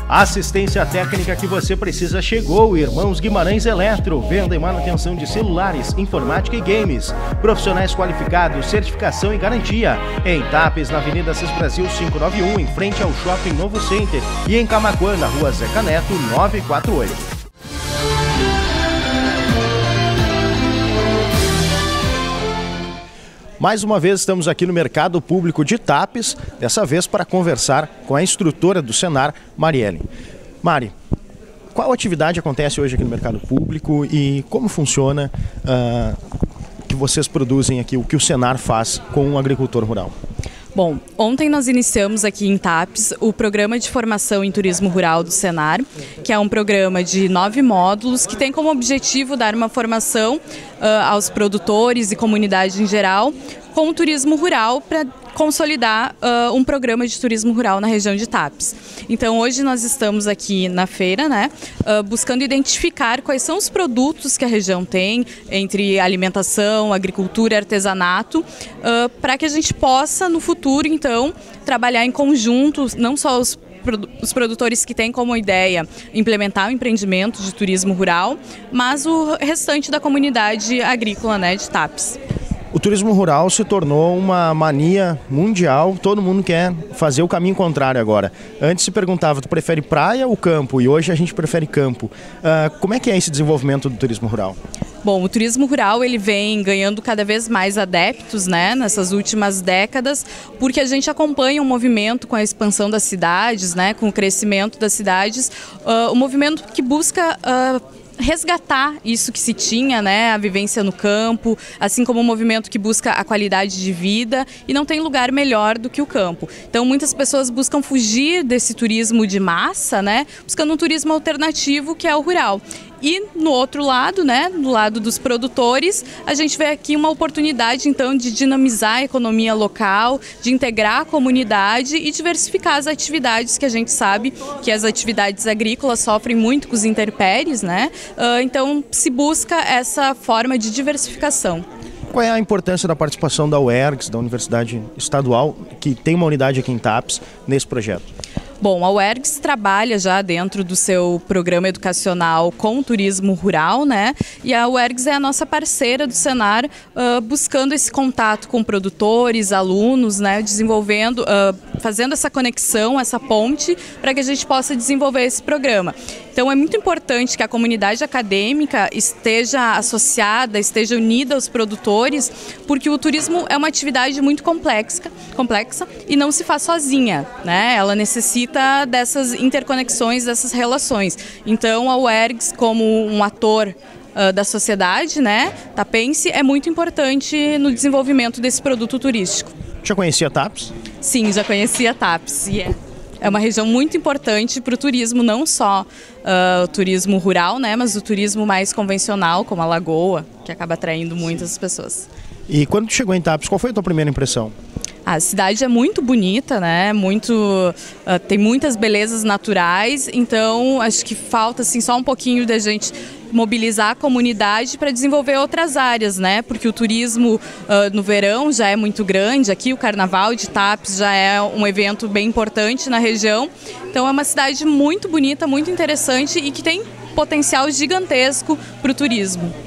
A assistência técnica que você precisa chegou. Irmãos Guimarães Eletro, venda e manutenção de celulares, informática e games. Profissionais qualificados, certificação e garantia. Em Tapes, na Avenida Assis Brasil 591, em frente ao Shopping Novo Center. E em Camaquã, na Rua Zeca Neto 948. Mais uma vez estamos aqui no Mercado Público de Tapes, dessa vez para conversar com a instrutora do Senar, Marielle. Mari, qual atividade acontece hoje aqui no Mercado Público e como funciona que vocês produzem aqui, o que o Senar faz com o agricultor rural? Bom, ontem nós iniciamos aqui em Tapes o Programa de Formação em Turismo Rural do Senar, que é um programa de 9 módulos que tem como objetivo dar uma formação aos produtores e comunidade em geral com o turismo rural para consolidar um programa de turismo rural na região de Tapes. Então hoje nós estamos aqui na feira, né, buscando identificar quais são os produtos que a região tem, entre alimentação, agricultura e artesanato, para que a gente possa no futuro então trabalhar em conjunto, não só os produtores que têm como ideia implementar o empreendimento de turismo rural, mas o restante da comunidade agrícola, né, de Tapes. O turismo rural se tornou uma mania mundial, todo mundo quer fazer o caminho contrário agora. Antes se perguntava, tu prefere praia ou campo? E hoje a gente prefere campo. Como é que é esse desenvolvimento do turismo rural? Bom, o turismo rural ele vem ganhando cada vez mais adeptos, né, nessas últimas décadas, porque a gente acompanha um movimento com a expansão das cidades, né, com o crescimento das cidades, um movimento que busca resgatar isso que se tinha, né, a vivência no campo, assim como um movimento que busca a qualidade de vida, e não tem lugar melhor do que o campo. Então muitas pessoas buscam fugir desse turismo de massa, né, buscando um turismo alternativo que é o rural. E no outro lado, né, do lado dos produtores, a gente vê aqui uma oportunidade então de dinamizar a economia local, de integrar a comunidade e diversificar as atividades, que a gente sabe que as atividades agrícolas sofrem muito com os intempéries, né? Então se busca essa forma de diversificação. Qual é a importância da participação da UERGS, da Universidade Estadual, que tem uma unidade aqui em Tapes, nesse projeto? Bom, a UERGS trabalha já dentro do seu programa educacional com o turismo rural, né? E a UERGS é a nossa parceira do Senar, buscando esse contato com produtores, alunos, né? Desenvolvendo, fazendo essa conexão, essa ponte, para que a gente possa desenvolver esse programa. Então é muito importante que a comunidade acadêmica esteja associada, esteja unida aos produtores, porque o turismo é uma atividade muito complexa e não se faz sozinha, né? Ela necessita dessas interconexões, dessas relações. Então a UERGS, como um ator da sociedade, né, tapense, é muito importante no desenvolvimento desse produto turístico. Já conhecia Tapes? Sim, já conhecia Tapes. É uma região muito importante para o turismo, não só o turismo rural, né, mas o turismo mais convencional, como a Lagoa, que acaba atraindo muitas pessoas. E quando tu chegou em Tapes, qual foi a tua primeira impressão? A cidade é muito bonita, né? Tem muitas belezas naturais, então acho que falta assim, só um pouquinho da gente mobilizar a comunidade para desenvolver outras áreas, né? Porque o turismo no verão já é muito grande, aqui o Carnaval de Tapes já é um evento bem importante na região, então é uma cidade muito bonita, muito interessante e que tem potencial gigantesco para o turismo.